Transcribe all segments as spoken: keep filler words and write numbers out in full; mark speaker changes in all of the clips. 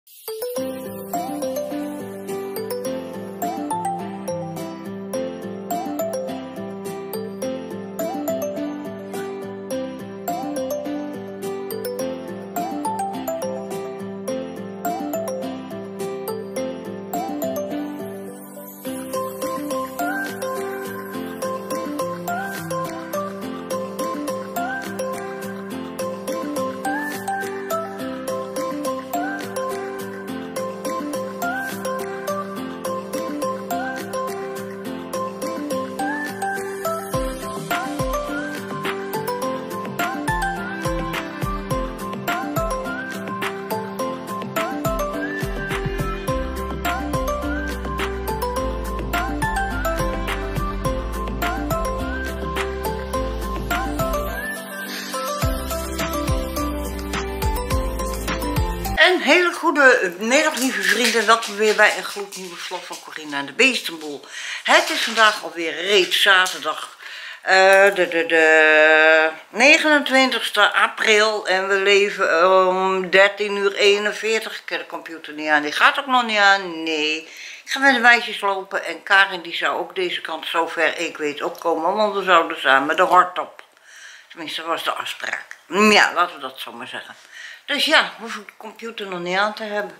Speaker 1: Een hele goede middag, lieve vrienden. Welkom weer bij een gloednieuwe vlog van Corina en de Beestenboel. Het is vandaag alweer reeds zaterdag, uh, de, de, de negenentwintigste april. En we leven om dertien uur eenenveertig. Ik heb de computer niet aan, die gaat ook nog niet aan. Nee, ik ga met de meisjes lopen. En Karin die zou ook deze kant zover ik weet opkomen. Want we zouden samen de hort op. Tenminste, dat was de afspraak. Ja, laten we dat zo maar zeggen. Dus ja, we hoeven de computer nog niet aan te hebben.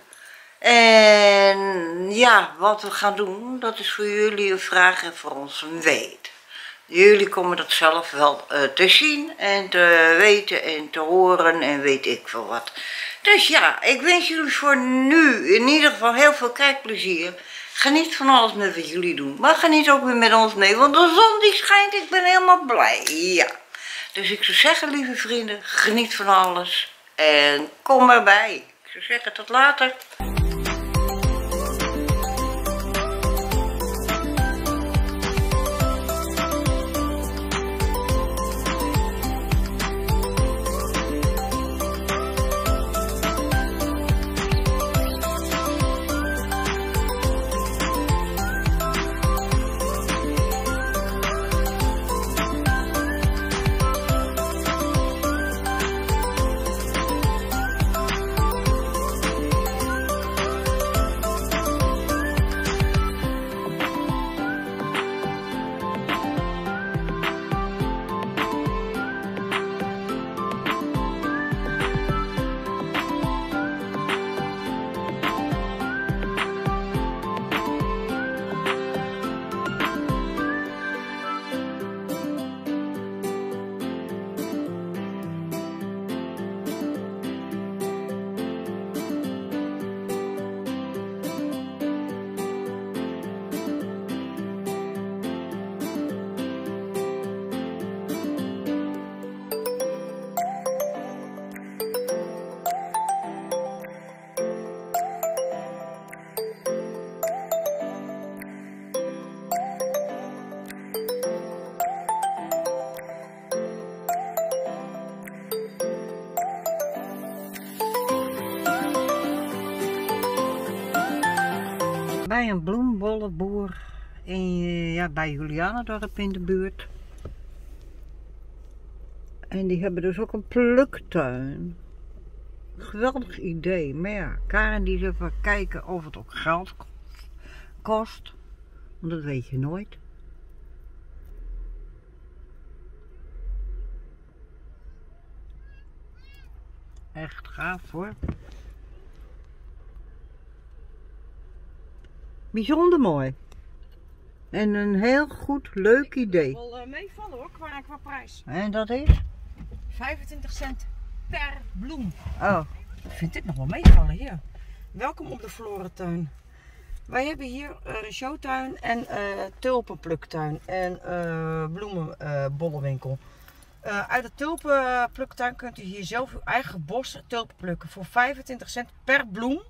Speaker 1: En ja, wat we gaan doen, dat is voor jullie een vraag en voor ons een weet. Jullie komen dat zelf wel uh, te zien en te weten en te horen en weet ik veel wat. Dus ja, ik wens jullie voor nu in ieder geval heel veel kijkplezier. Geniet van alles met wat jullie doen. Maar geniet ook weer met ons mee, want de zon die schijnt, ik ben helemaal blij. Ja. Dus ik zou zeggen, lieve vrienden, geniet van alles. En kom erbij. Ik zou zeggen, tot later. Bij een bloembollenboer in, ja, bij Julianendorp in de buurt. En die hebben dus ook een pluktuin. Geweldig idee. Maar ja, Karin die zal even kijken of het ook geld kost. Want dat weet je nooit. Echt gaaf hoor. Bijzonder mooi. En een heel goed, leuk idee.
Speaker 2: Het wel uh, meevallen hoor, qua, qua prijs.
Speaker 1: En dat is?
Speaker 2: vijfentwintig cent per bloem.
Speaker 1: Oh.
Speaker 2: Ik vind dit nog wel meevallen hier. Welkom op de Florentuin. Wij hebben hier uh, een showtuin en uh, tulpenpluktuin en uh, bloemenbollenwinkel. Uh, uh, uit de tulpenpluktuin kunt u hier zelf uw eigen bos tulpen plukken voor vijfentwintig cent per bloem.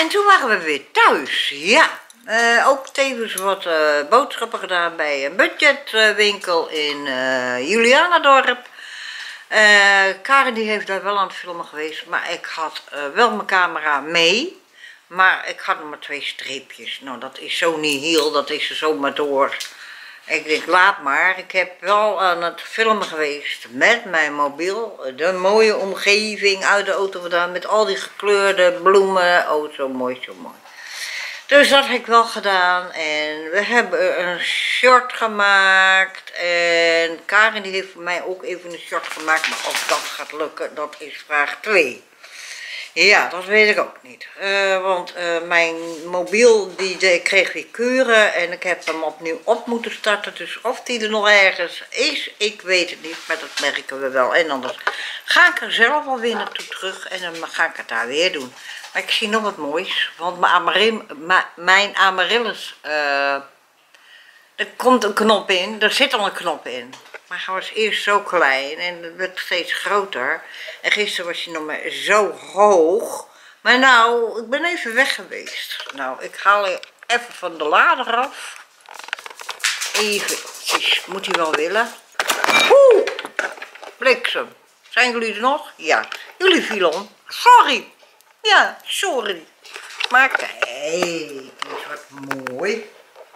Speaker 1: toen waren we weer thuis, ja. Uh, ook tevens wat uh, boodschappen gedaan bij een budgetwinkel in uh, Julianadorp. Uh, Karin die heeft daar wel aan het filmen geweest, maar ik had uh, wel mijn camera mee. Maar ik had nog maar twee streepjes. Nou, dat is zo niet heel, dat is er zomaar door. Ik denk, laat maar. Ik heb wel aan het filmen geweest met mijn mobiel. De mooie omgeving uit de auto vandaan met al die gekleurde bloemen. Oh, zo mooi, zo mooi. Dus dat heb ik wel gedaan. En we hebben een short gemaakt. En Karin die heeft voor mij ook even een short gemaakt. Maar of dat gaat lukken, dat is vraag twee. Ja, dat weet ik ook niet. Uh, want uh, mijn mobiel die, die kreeg weer keuren en ik heb hem opnieuw op moeten starten. Dus of die er nog ergens is, ik weet het niet, maar dat merken we wel. En anders ga ik er zelf alweer naartoe terug en dan ga ik het daar weer doen. Maar ik zie nog wat moois, want mijn, Amarim, mijn Amaryllis, uh, er komt een knop in, er zit al een knop in. Maar hij was eerst zo klein en het werd steeds groter. En gisteren was hij nog maar zo hoog. Maar nou, ik ben even weg geweest. Nou, ik haal er even van de lader af. Even, moet hij wel willen. Oeh, bliksem. Zijn jullie er nog? Ja, jullie vielen om. Sorry. Ja, sorry. Maar kijk, is wat mooi.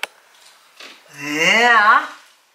Speaker 1: Ja.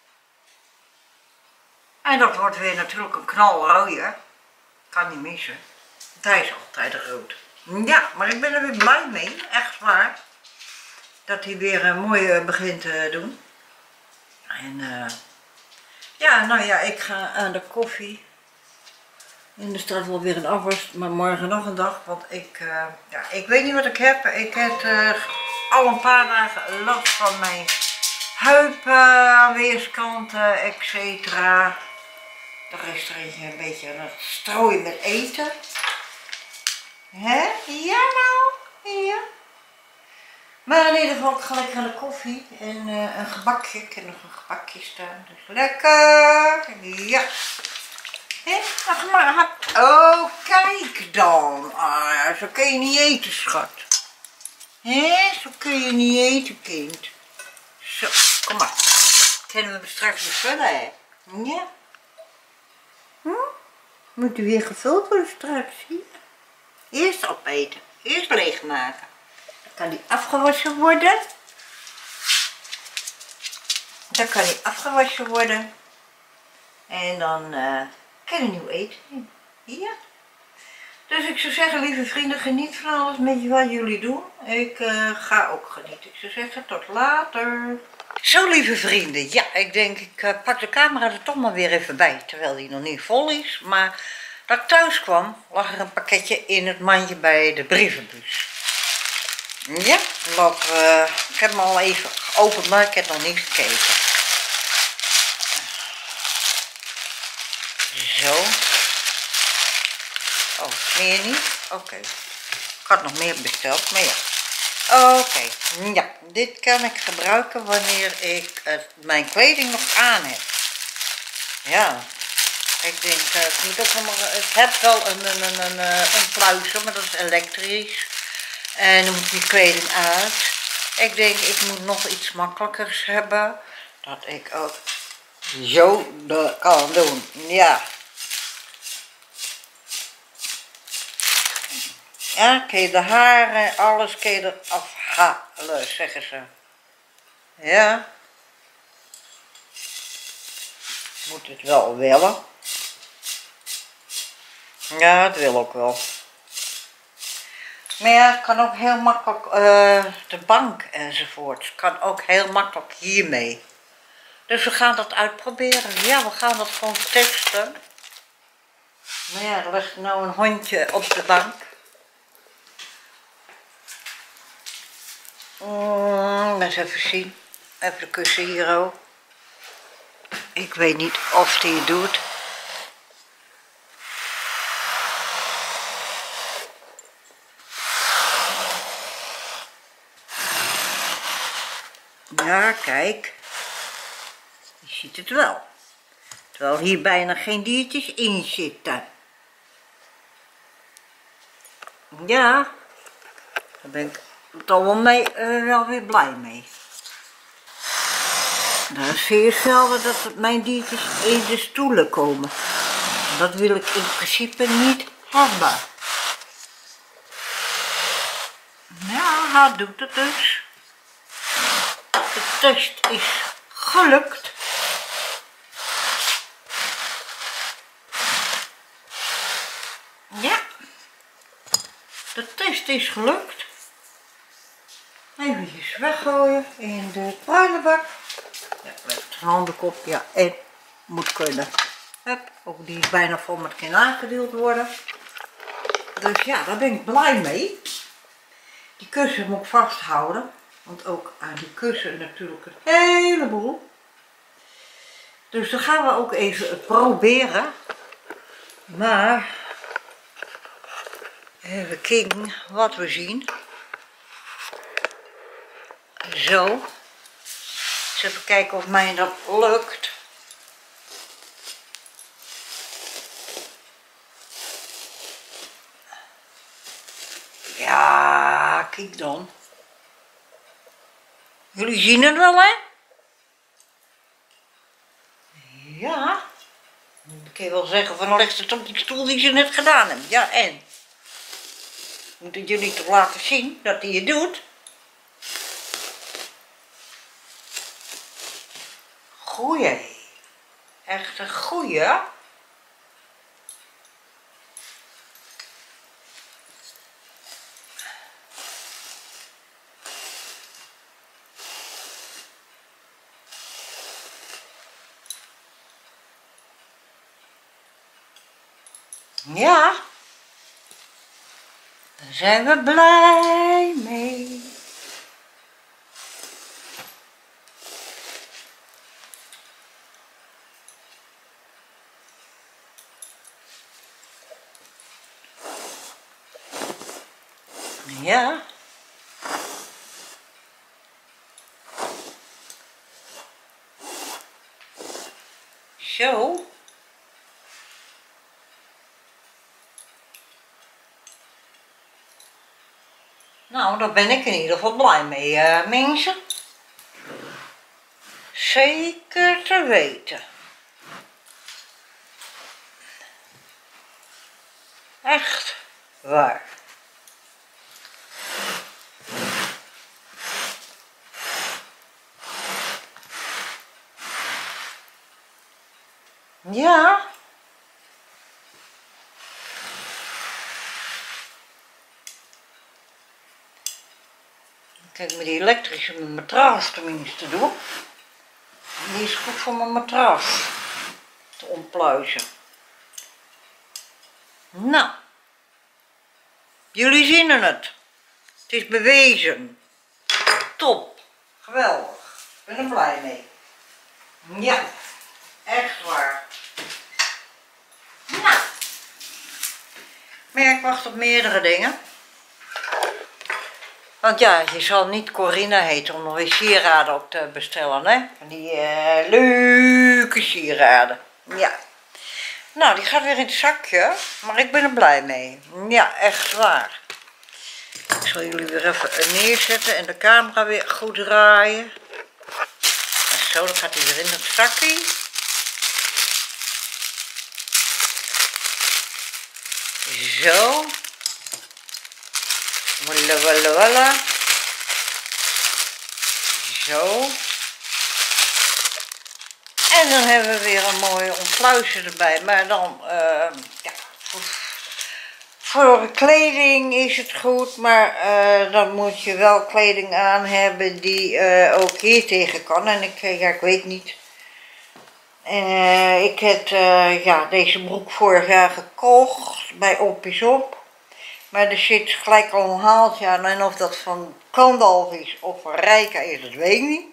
Speaker 1: En dat wordt weer natuurlijk een knalrooie. Kan niet missen. Hij is altijd rood. Ja, maar ik ben er weer blij mee. Echt waar. Dat hij weer uh, mooi uh, begint te doen. En uh, ja, nou ja, ik ga aan de koffie. En er staat wel weer een afwas, maar morgen nog een dag. Want ik, uh, ja, ik weet niet wat ik heb. Ik heb uh, al een paar dagen last van mijn heup uh, aan weerskanten, et cetera. Er is er eentje een beetje aan het strooien met eten. Hè? Ja nou? Ja. Maar in ieder geval, ik ga lekker aan de koffie en uh, een gebakje. Ik heb nog een gebakje staan. Dus lekker. Ja. Hè? Ach, maar, oh, kijk dan. Ah, zo kun je niet eten, schat. Hè? Zo kun je niet eten, kind. Zo, kom maar. Kunnen we straks weer vullen, hè? Ja. Hm? Moet u weer gevuld worden straks, hier? Eerst opeten. Eerst leegmaken. Dan kan die afgewassen worden. Dan kan die afgewassen worden. En dan uh, kan je nieuw eten in. Ja. Dus ik zou zeggen, lieve vrienden, geniet van alles met wat jullie doen. Ik uh, ga ook genieten. Ik zou zeggen, tot later. Zo, lieve vrienden, ja, ik denk ik uh, pak de camera er toch maar weer even bij, terwijl die nog niet vol is. Maar dat ik thuis kwam, lag er een pakketje in het mandje bij de brievenbus. Ja, dat, uh, ik heb hem al even geopend, maar ik heb nog niet gekeken. Zo. Oh, meer niet? Oké. Okay. Ik had nog meer besteld, maar ja. Oké, okay. Ja, dit kan ik gebruiken wanneer ik uh, mijn kleding nog aan heb. Ja, ik denk, uh, het moet ook nog, het heeft wel een, een, een, een, een pluizer, maar dat is elektrisch. En dan moet die kleding uit. Ik denk, ik moet nog iets makkelijkers hebben, dat ik ook zo kan doen. Ja. Ja, kun je de haren, alles kun je eraf halen, zeggen ze. Ja. Moet het wel willen. Ja, het wil ook wel. Maar ja, het kan ook heel makkelijk, uh, de bank enzovoort, kan ook heel makkelijk hiermee. Dus we gaan dat uitproberen. Ja, we gaan dat gewoon testen. Maar ja, er ligt nou een hondje op de bank. Mm, eens even zien. Even de kussen hier ook. Ik weet niet of die het doet. Ja, kijk. Je ziet het wel. Terwijl hier bijna geen diertjes in zitten. Ja. Daar ben ik toch wel, mee, uh, wel weer blij mee. Dan zie je hetzelfde dat mijn diertjes in de stoelen komen. Dat wil ik in principe niet hebben. Ja, hij doet het dus. De test is gelukt. Ja, de test is gelukt. Even weggooien in de pruilenbak. Ja, met een handenkop, ja, en moet kunnen. Hup, ook die is bijna vol met kan aangedeeld worden. Dus ja, daar ben ik blij mee. Die kussen moet ik vasthouden, want ook aan die kussen natuurlijk een heleboel. Dus dan gaan we ook even proberen. Maar even kijken wat we zien. Zo. Dus even kijken of mij dat lukt. Ja, kijk dan. Jullie zien het wel, hè? Ja. Dan kun je wel zeggen van, leg het op die stoel die ze net gedaan hebben. Ja, en? Moet het jullie toch laten zien dat hij het doet? Goeie. Echt een goeie. Ja, daar zijn we blij mee. Ja. Zo. Nou, daar ben ik in ieder geval blij mee, uh, mensen. Zeker te weten. Echt waar. Ja. Kijk, met die elektrische mijn matras tenminste doen. Die is goed voor mijn matras te ontpluizen. Nou, jullie zien het. Het is bewezen. Top. Geweldig. Ik ben er blij mee. Ja, echt waar. Nou, maar ja, ik wacht op meerdere dingen. Want ja, je zal niet Corinna heten om nog weer sieraden op te bestellen, hè? Die uh, leuke sieraden. Ja. Nou, die gaat weer in het zakje, maar ik ben er blij mee. Ja, echt waar. Ik zal jullie weer even neerzetten en de camera weer goed draaien. En zo, dan gaat hij weer in het zakje. Zo. Walla walla walla. Zo. En dan hebben we weer een mooie ontpluizer erbij. Maar dan, uh, ja, voor, voor kleding is het goed. Maar uh, dan moet je wel kleding aan hebben die uh, ook hier tegen kan. En ik, ja, ik weet niet. Uh, ik heb uh, ja, deze broek vorig jaar gekocht bij Oppies Op. Maar er zit gelijk al een haaltje aan en of dat van Kandalf is of van Rijka is, dat weet ik niet.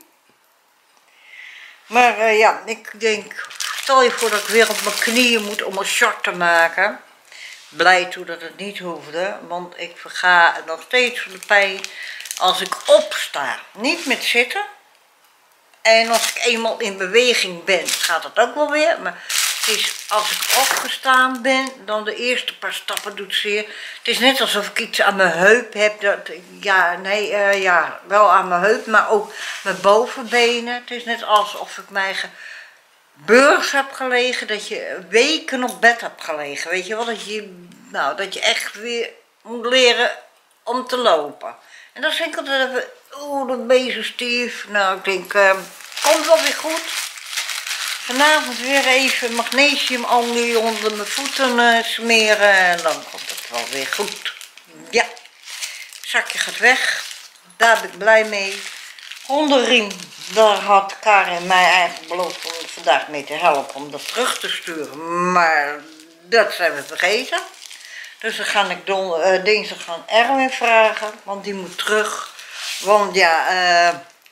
Speaker 1: Maar uh, ja, ik denk, stel je voor dat ik weer op mijn knieën moet om een short te maken. Blij toe dat het niet hoefde, want ik verga nog steeds van de pijn als ik opsta. Niet met zitten. En als ik eenmaal in beweging ben, gaat het ook wel weer. Maar Het is als ik opgestaan ben, dan de eerste paar stappen doet zeer. Het is net alsof ik iets aan mijn heup heb. Dat, ja, nee, uh, ja, wel aan mijn heup, maar ook mijn bovenbenen. Het is net alsof ik mij beurs heb gelegen, dat je weken op bed hebt gelegen. Weet je wel, dat je, nou, dat je echt weer moet leren om te lopen. En dan denk ik altijd even, oeh, dat ben je zo stief. Nou, ik denk, uh, komt wel weer goed. Vanavond weer even magnesiumolie onder mijn voeten uh, smeren en dan komt het wel weer goed. Ja, het zakje gaat weg, daar ben ik blij mee. Hondenriem, daar had Karin mij eigenlijk beloofd om vandaag mee te helpen om dat terug te sturen, maar dat zijn we vergeten. Dus dan ga ik don, uh, dinsdag aan Erwin vragen, want die moet terug. Want ja, uh,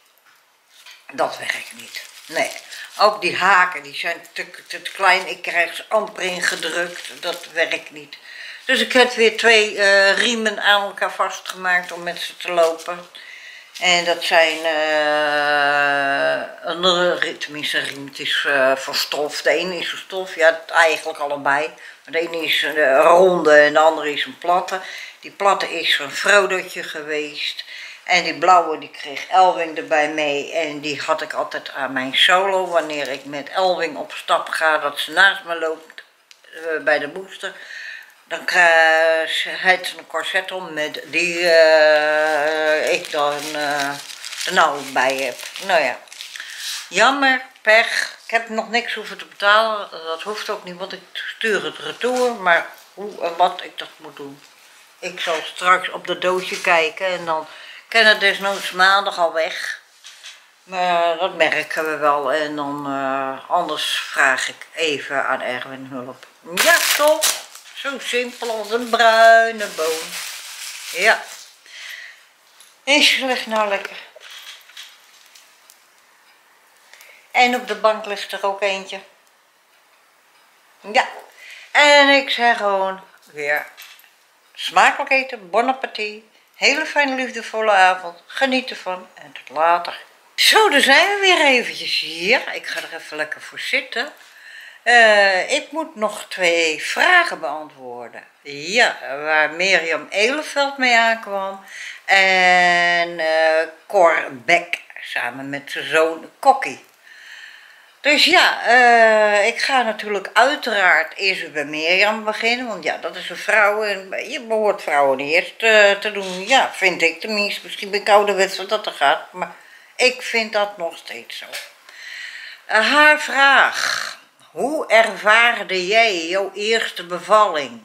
Speaker 1: dat werkt niet. Nee, ook die haken die zijn te, te klein, ik krijg ze amper ingedrukt, dat werkt niet. Dus ik heb weer twee uh, riemen aan elkaar vastgemaakt om met ze te lopen. En dat zijn, uh, een, tenminste een riem, het is uh, van stof. De ene is van stof, ja eigenlijk allebei. Maar de ene is een ronde en de andere is een platte. Die platte is van Frodootje geweest. En die blauwe die kreeg Elwing erbij mee. En die had ik altijd aan mijn solo. Wanneer ik met Elwing op stap ga, dat ze naast me loopt uh, bij de booster. Dan krijg hij een corset om met die uh, ik dan uh, er nou bij heb. Nou ja, jammer, pech. Ik heb nog niks hoeven te betalen. Dat hoeft ook niet, want ik stuur het retour. Maar hoe en wat ik dat moet doen. Ik zal straks op dat doosje kijken en dan kan het desnoods maandag al weg. Maar dat merken we wel en dan uh, anders vraag ik even aan Erwin hulp. Ja, toch? Zo simpel als een bruine boom. Ja. Is ligt nou lekker. En op de bank ligt er ook eentje. Ja. En ik zeg gewoon weer smakelijk eten, bon appétit. Hele fijne liefdevolle avond. Geniet ervan en tot later. Zo, daar zijn we weer eventjes hier. Ik ga er even lekker voor zitten. Uh, ik moet nog twee vragen beantwoorden. Ja, waar Mirjam Eleveld mee aankwam. En uh, Cor Beck samen met zijn zoon Kokkie. Dus ja, uh, ik ga natuurlijk uiteraard eerst bij Mirjam beginnen. Want ja, dat is een vrouw en je behoort vrouwen eerst uh, te doen. Ja, vind ik tenminste. Misschien ben ik ouderwets wat dat er gaat. Maar ik vind dat nog steeds zo. Uh, haar vraag. Hoe ervaarde jij jouw eerste bevalling?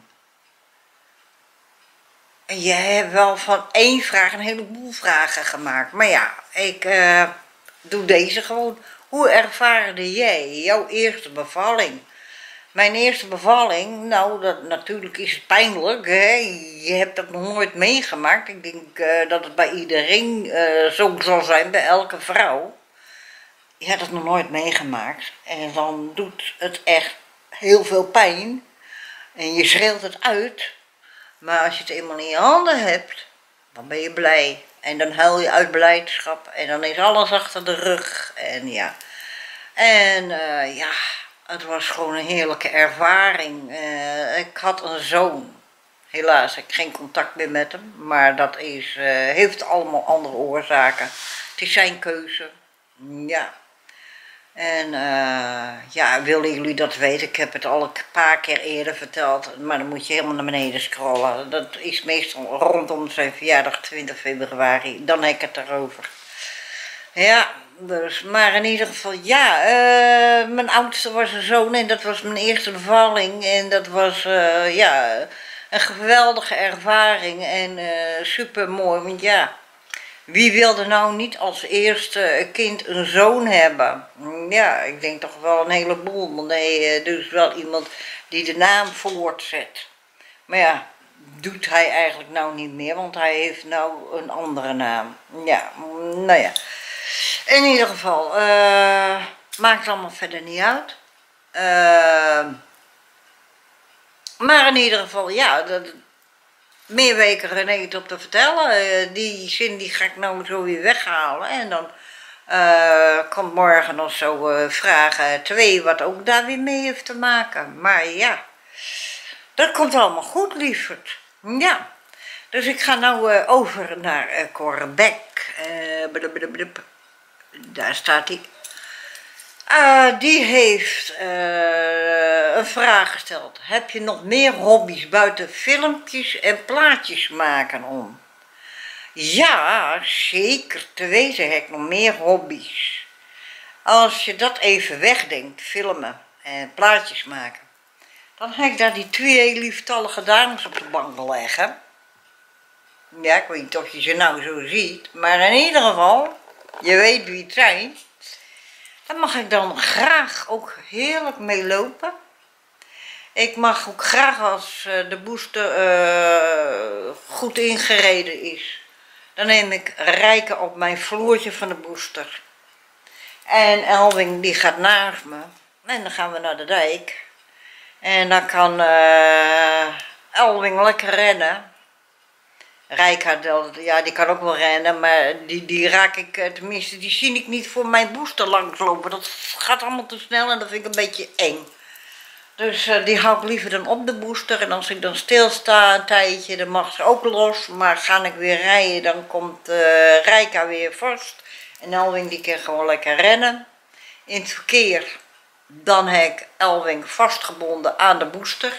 Speaker 1: En je hebt wel van één vraag een heleboel vragen gemaakt. Maar ja, ik uh, doe deze gewoon. Hoe ervaarde jij jouw eerste bevalling? Mijn eerste bevalling, nou dat, natuurlijk is het pijnlijk. Hè? Je hebt dat nog nooit meegemaakt. Ik denk uh, dat het bij iedereen uh, zo zal zijn, bij elke vrouw. Je hebt het nog nooit meegemaakt en dan doet het echt heel veel pijn en je schreeuwt het uit, maar als je het eenmaal in je handen hebt, dan ben je blij en dan huil je uit blijdschap en dan is alles achter de rug en ja, en uh, ja, het was gewoon een heerlijke ervaring. Uh, ik had een zoon, helaas heb ik geen contact meer met hem, maar dat is, uh, heeft allemaal andere oorzaken, het is zijn keuze, ja. En uh, ja, willen jullie dat weten? Ik heb het al een paar keer eerder verteld, maar dan moet je helemaal naar beneden scrollen. Dat is meestal rondom zijn verjaardag twintig februari, dan heb ik het erover. Ja, dus, maar in ieder geval, ja, uh, mijn oudste was een zoon en dat was mijn eerste bevalling. En dat was, uh, ja, een geweldige ervaring en uh, super mooi, want ja. Wie wilde nou niet als eerste kind een zoon hebben? Ja, ik denk toch wel een heleboel. Want nee, dus wel iemand die de naam voortzet. Maar ja, doet hij eigenlijk nou niet meer, want hij heeft nou een andere naam. Ja, nou ja. In ieder geval, uh, maakt allemaal verder niet uit. Uh, maar in ieder geval, ja... Dat, meer weken René het op te vertellen. Uh, die zin die ga ik nou zo weer weghalen. En dan Uh, komt morgen nog zo uh, vragen twee, wat ook daar weer mee heeft te maken. Maar ja, dat komt allemaal goed, lieverd. Ja, dus ik ga nou uh, over naar uh, Corbeck. Uh, daar staat hij. Uh, die heeft uh, een vraag gesteld. Heb je nog meer hobby's buiten filmpjes en plaatjes maken om? Ja, zeker te weten heb ik nog meer hobby's. Als je dat even wegdenkt, filmen en plaatjes maken, dan heb ik daar die twee lieftallige dames op de bank leggen. Ja, ik weet niet of je ze nou zo ziet, maar in ieder geval, je weet wie het zijn. Daar mag ik dan graag ook heerlijk mee lopen. Ik mag ook graag als de booster uh, goed ingereden is. Dan neem ik Rijke op mijn vloertje van de booster. En Elwing die gaat naast me. En dan gaan we naar de dijk. En dan kan uh, Elwing lekker rennen. Rijke, ja, die kan ook wel rennen, maar die, die raak ik, tenminste, die zie ik niet voor mijn booster langslopen. Dat gaat allemaal te snel en dat vind ik een beetje eng. Dus uh, die hou ik liever dan op de booster. En als ik dan stilsta een tijdje, dan mag ze ook los. Maar ga ik weer rijden, dan komt uh, Rijka weer vast. En Elwing die kan gewoon lekker rennen. In het verkeer, dan heb ik Elwing vastgebonden aan de booster.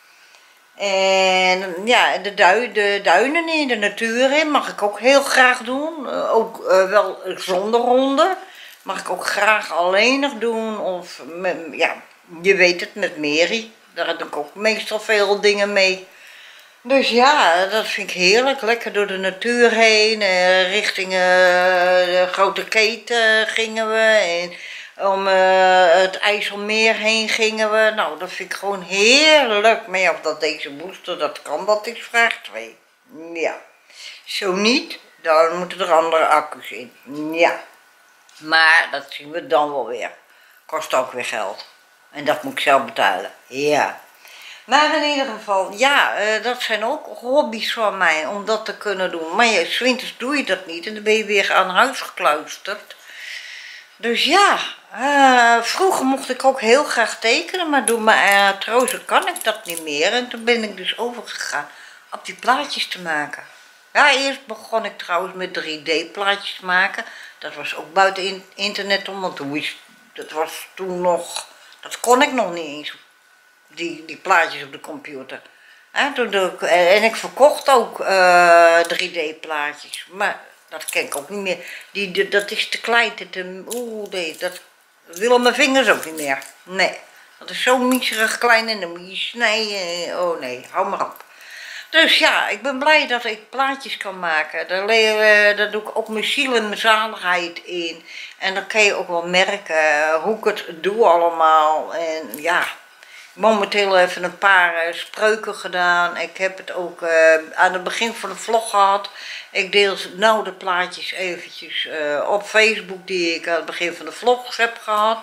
Speaker 1: En ja, de, dui, de duinen in, de natuur in, mag ik ook heel graag doen. Uh, ook uh, wel zonder honden. Mag ik ook graag alleenig doen. Of met, ja, je weet het, met Mary. Daar doe ik ook meestal veel dingen mee. Dus ja, dat vind ik heerlijk. Lekker door de natuur heen. Uh, richting uh, de Grote Keten gingen we. En om uh, het IJsselmeer heen gingen we. Nou, dat vind ik gewoon heerlijk. Maar ja, of dat deze booster, dat kan, dat is vraag twee. Ja. Zo niet, dan moeten er andere accu's in. Ja. Maar dat zien we dan wel weer. Kost ook weer geld. En dat moet ik zelf betalen. Ja. Maar in ieder geval, ja, uh, dat zijn ook hobby's van mij om dat te kunnen doen. Maar ja, 's winters doe je dat niet en dan ben je weer aan huis gekluisterd. Dus ja, uh, vroeger mocht ik ook heel graag tekenen, maar door mijn artrose kan ik dat niet meer. En toen ben ik dus overgegaan op die plaatjes te maken. Ja, eerst begon ik trouwens met drie D plaatjes te maken. Dat was ook buiten in internet om, want toen wist, dat was toen nog, dat kon ik nog niet eens, die, die plaatjes op de computer. Ja, toen doe ik, en ik verkocht ook uh, drie D plaatjes, maar dat ken ik ook niet meer. Die, die, dat is te klein, te, oeh nee, dat willen mijn vingers ook niet meer. Nee, dat is zo miserig klein en dan moet je snijden, oh nee, hou maar op. Dus ja, ik ben blij dat ik plaatjes kan maken. Daar, uh, daar doe ik ook mijn ziel en mijn zaligheid in. En dan kan je ook wel merken hoe ik het doe allemaal. En ja, momenteel even een paar uh, spreuken gedaan. Ik heb het ook uh, aan het begin van de vlog gehad. Ik deel nou de plaatjes eventjes uh, op Facebook die ik aan het begin van de vlogs heb gehad.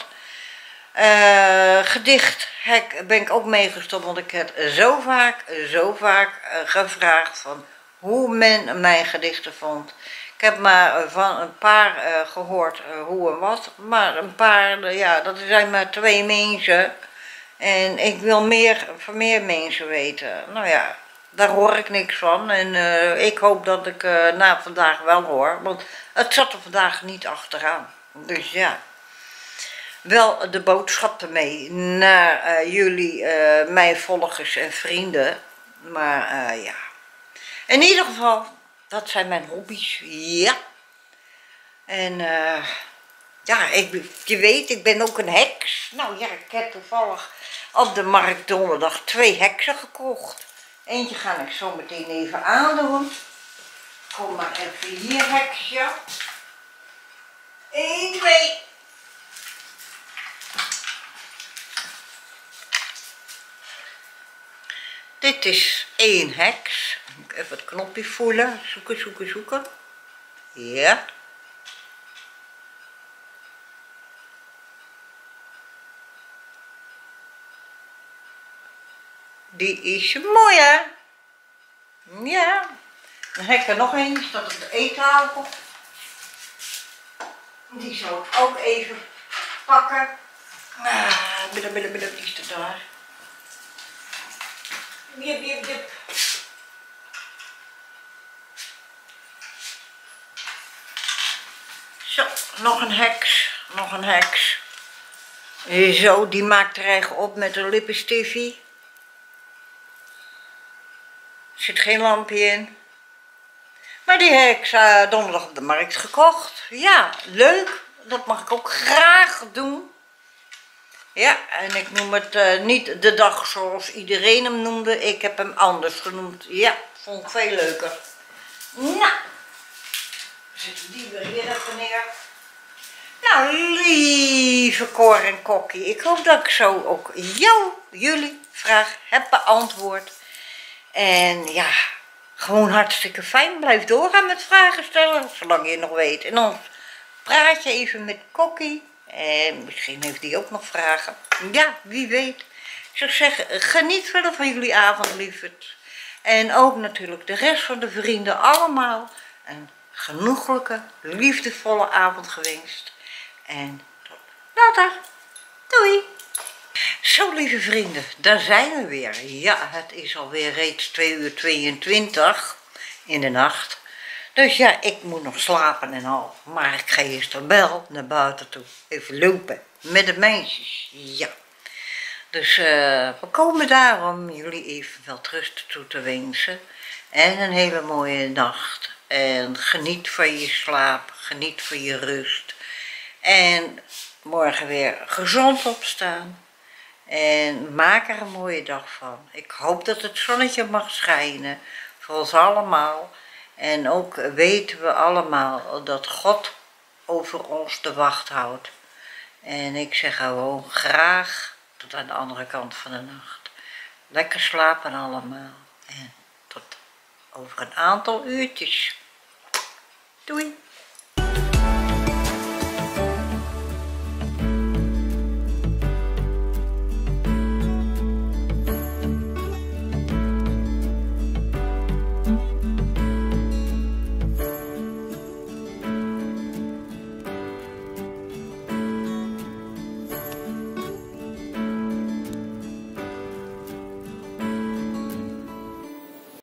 Speaker 1: Uh, gedicht hek, ben ik ook meegestopt, want ik heb zo vaak, zo vaak uh, gevraagd van hoe men mijn gedichten vond. Ik heb maar uh, van een paar uh, gehoord uh, hoe en wat, maar een paar, uh, ja, dat zijn maar twee mensen. En ik wil meer van meer mensen weten. Nou ja, daar hoor ik niks van en uh, ik hoop dat ik uh, na vandaag wel hoor, want het zat er vandaag niet achteraan. Dus ja. Wel de boodschappen mee naar uh, jullie, uh, mijn volgers en vrienden. Maar uh, ja, in ieder geval, dat zijn mijn hobby's, ja. En uh, ja, ik, je weet, ik ben ook een heks. Nou ja, ik heb toevallig op de markt donderdag twee heksen gekocht. Eentje ga ik zo meteen even aandoen. Kom maar even hier, heksje. Eén, twee. Dit is één heks. Moet ik even het knopje voelen. Zoeken, zoeken, zoeken. Ja. Die is mooi, hè? Ja. Dan heb ik er nog één. Die staat op de eettafel. Die zou ik ook even pakken. Ah, bidden, bidden, bidden, die is er daar. Jip, jip, jip. Zo, nog een heks, nog een heks. Zo, die maakt er eigen op met een lippenstiffie. Er zit geen lampje in. Maar die heb ik uh, donderdag op de markt gekocht. Ja, leuk. Dat mag ik ook graag doen. Ja, en ik noem het uh, niet de dag zoals iedereen hem noemde. Ik heb hem anders genoemd. Ja, vond ik veel leuker. Nou, zetten die weer hier even neer. Nou, lieve Cor en Kokkie, ik hoop dat ik zo ook jou, jullie vraag heb beantwoord. En ja, gewoon hartstikke fijn. Blijf doorgaan met vragen stellen, zolang je nog weet. En dan praat je even met Kokkie. En misschien heeft die ook nog vragen. Ja, wie weet. Ik zou zeggen, geniet verder van jullie avond, lieverd. En ook natuurlijk de rest van de vrienden allemaal een genoeglijke, liefdevolle avond gewenst. En tot later. Doei. Zo, lieve vrienden, daar zijn we weer. Ja, het is alweer reeds twee uur tweeëntwintig in de nacht. Dus ja, ik moet nog slapen en al. Maar ik ga eerst wel naar buiten toe. Even lopen met de meisjes. Ja. Dus uh, we komen daarom jullie even wel rust toe te wensen. En een hele mooie nacht. En geniet van je slaap. Geniet van je rust. En morgen weer gezond opstaan. En maak er een mooie dag van. Ik hoop dat het zonnetje mag schijnen. Voor ons allemaal. En ook weten we allemaal dat God over ons de wacht houdt. En ik zeg gewoon graag tot aan de andere kant van de nacht. Lekker slapen allemaal. En tot over een aantal uurtjes. Doei.